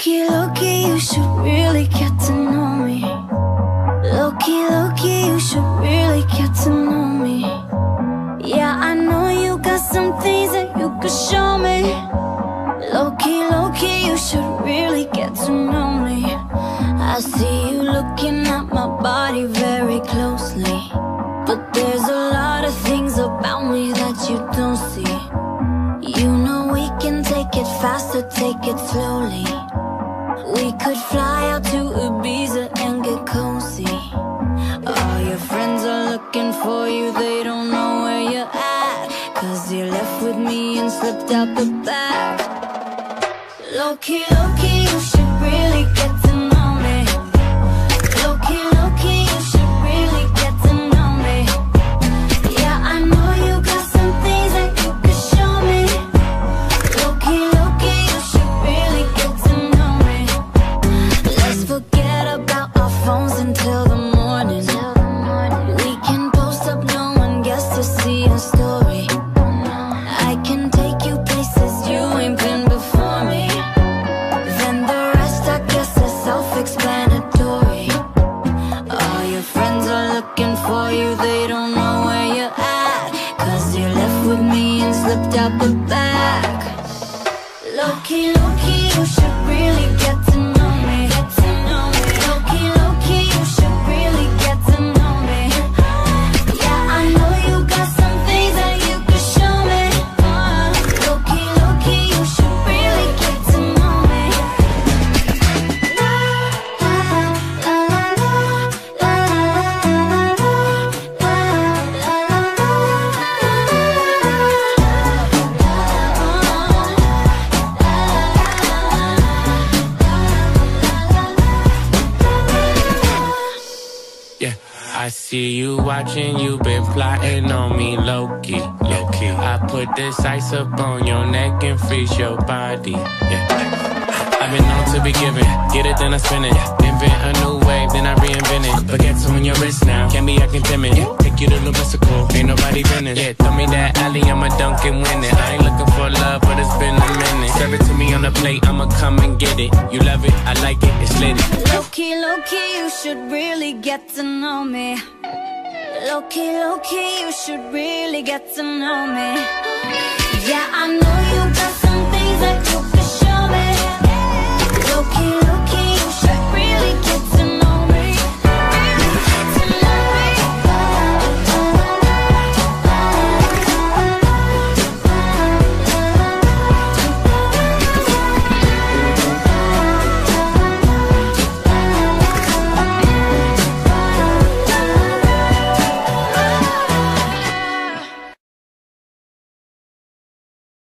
Low-key, low-key, you should really get to know me. Low-key, low-key, you should really get to know me. Yeah, I know you got some things that you could show me. Low-key, low-key, you should really get to know me. I see you looking at my body very closely, but there's a lot of things about me that you don't see. You know we can take it faster, take it slowly. We could fly out to Ibiza and get cozy. All your friends are looking for you, they don't know where you're at, 'cause you left with me and slipped out the back. Low-key, low-key, you should really get to know me. Low-key, low-key, you should really get to know me. Yeah, I know you got some things that you could show me. Low-key, low-key, you should really get to know me. Let's forget about our phones until the morning. We can post up, no one gets to see our story. I can take you places you ain't been before me. Then the rest, I guess, is self-explanatory. All your friends are looking for you, they don't know where you're at, 'cause you left with me and slipped out the back. Low-key, low-key, you should really get to know me. Low-key, low-key, you should really get to know me. Yeah, I know you got some things that you could show me. Low-key, low-key, you should really get to know me. La la la la la la Yeah, I see you watching, you been plotting on me low-key. Low-key. I put this ice up on your neck and freeze your body. Yeah. I've been known to be giving, get it then I spin it. Invent a new wave, then I reinvent it. Baguettes on your wrist now, can't be acting timid. Take you to the mystical, ain't nobody been it. Yeah, throw me that alley, I'ma dunk and win it. I ain't looking for love, but it's been a minute. Serve it to me on the plate, I'ma come and get it. You love it, I like it, it's lit. Low-key, low-key, you should really get to know me. Low-key, low-key, you should really get to know me. Yeah, I know you got some things that you could